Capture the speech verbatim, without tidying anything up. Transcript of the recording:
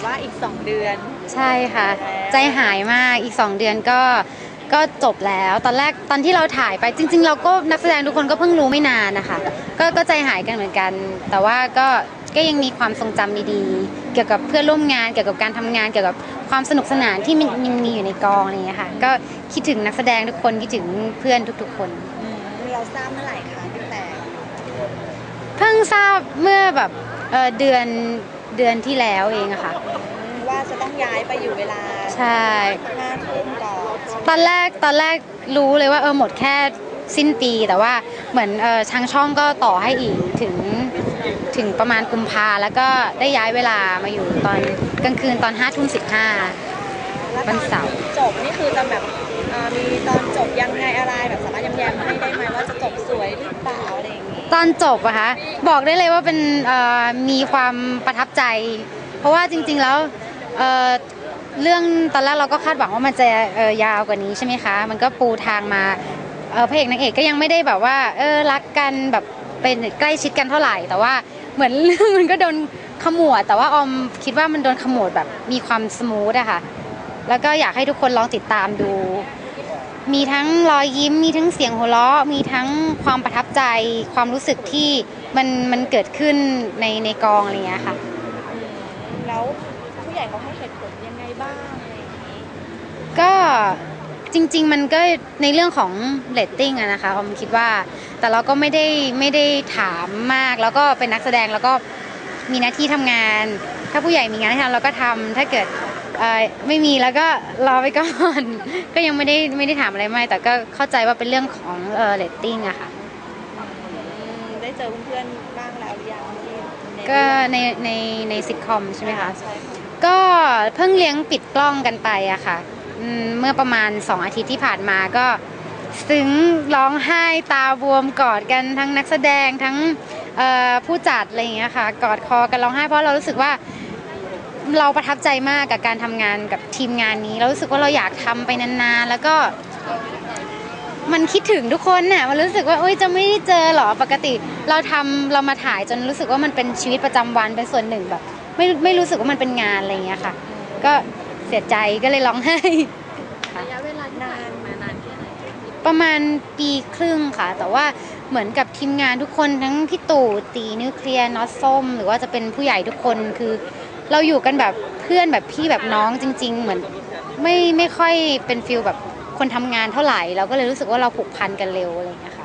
ว่าอีกสองเดือนใช่ค่ะใจหายมากอีกสองเดือนก็ก็จบแล้วตอนแรกตอนที่เราถ่ายไปจริงๆเราก็นักแสดงทุกคนก็เพิ่งรู้ไม่นานนะคะก็ก็ใจหายกันเหมือนกัน แต่ว่าก็ก็ยังมีความทรงจำดีๆเกี่ยวกับเพื่อนร่วมงานเกี่ยวกับการทำงานเกี่ยวกับความสนุกสนานที่มันมีอยู่ในกองอะไรอย่างเงี้ยค่ะก็คิดถึงนักแสดงทุกคนคิดถึงเพื่อนทุกๆคนเราทราบเมื่อไหร่คะตั้งแต่เพิ่งทราบเมื่อแบบเออเดือนเดือนที่แล้วเองอะค่ะว่าจะต้องย้ายไปอยู่เวลาใช่ห้าทุ่มก่อนตอนแรกตอนแรกรู้เลยว่าเออหมดแค่สิ้นปีแต่ว่าเหมือนเออทางช่องก็ต่อให้อีกถึงถึงประมาณกุมภาแล้วก็ได้ย้ายเวลามาอยู่ตอนกลางคืนตอนห้าทุ่มสิบห้าวันเสาร์จบนี่คือจะแบบมีตอนจบยังไงอะไรแบบสามารถย้ำแย้มให้ได้ไหมว่าจะจบสวยหรือเปล่าอะไรอย่างนี้ตอนจบอะคะบอกได้เลยว่าเป็นมีความประทับใจเพราะว่าจริงๆแล้วเรื่องตอนแรกเราก็คาดหวังว่ามันจะยาวกว่านี้ใช่ไหมคะมันก็ปูทางมาพระเอกนางเอกก็ยังไม่ได้แบบว่าเออรักกันแบบเป็นใกล้ชิดกันเท่าไหร่แต่ว่าเหมือนเรื่องมันก็โดนขมวดแต่ว่าออมคิดว่ามันโดนขมวดแบบมีความสมูทอะค่ะแล้วก็อยากให้ทุกคนลองติดตามดูมีทั้งรอยยิ้มมีทั้งเสียงหัวเราะมีทั้งความประทับใจความรู้สึกที่มันมันเกิดขึ้นในในกองอะไรอย่างเงี้ยค่ะแล้วผู้ใหญ่เขาให้เหตุผลยังไงบ้างอะไรอย่างนี้ก็จริงๆมันก็ในเรื่องของเรตติ้งอะนะคะผมคิดว่าแต่เราก็ไม่ได้ไม่ได้ถามมากแล้วก็เป็นนักแสดงแล้วก็มีหน้าที่ทำงานถ้าผู้ใหญ่มีงานให้ทำเราก็ทำถ้าเกิดไม่มีแล้วก็รอไปก่อนก็ยังไม่ได้ไม่ได้ถามอะไรมากแต่ก็เข้าใจว่าเป็นเรื่องของเรตติ้งอะค่ะได้เจอเพื่อนๆบ้างแล้วหรือยังก็ในในในซิทคอมใช่ไหมคะก็เพิ่งเลี้ยงปิดกล้องกันไปอะค่ะเมื่อประมาณสองอาทิตย์ที่ผ่านมาก็ซึ้งร้องไห้ตาบวมกอดกันทั้งนักแสดงทั้งผู้จัดอะไรอย่างเงี้ยค่ะกอดคอกันร้องไห้เพราะเรารู้สึกว่าเราประทับใจมากกับการทำงานกับทีมงานนี้เรารู้สึกว่าเราอยากทำไปนานๆแล้วก็มันคิดถึงทุกคนน่ะมันรู้สึกว่าโอ๊ยจะไม่ได้เจอหรอปกติเราทำเรามาถ่ายจนรู้สึกว่ามันเป็นชีวิตประจำวันเป็นส่วนหนึ่งแบบไม่ไม่รู้สึกว่ามันเป็นงานอะไรอย่างเงี้ยค่ะก็เสียใจก็เลยร้องไห้ระยะเวลานานมานานแค่ไหนประมาณปีครึ่งค่ะแต่ว่าเหมือนกับทีมงานทุกคนทั้งพี่ตู่ตีนิวเคลียร์น็อตส้มหรือว่าจะเป็นผู้ใหญ่ทุกคนคือเราอยู่กันแบบเพื่อนแบบพี่แบบน้องจริงๆเหมือนไม่ไม่ค่อยเป็นฟิลแบบคนทำงานเท่าไหร่เราก็เลยรู้สึกว่าเราผูกพันกันเร็วอะไรอย่างเงี้ยค่ะ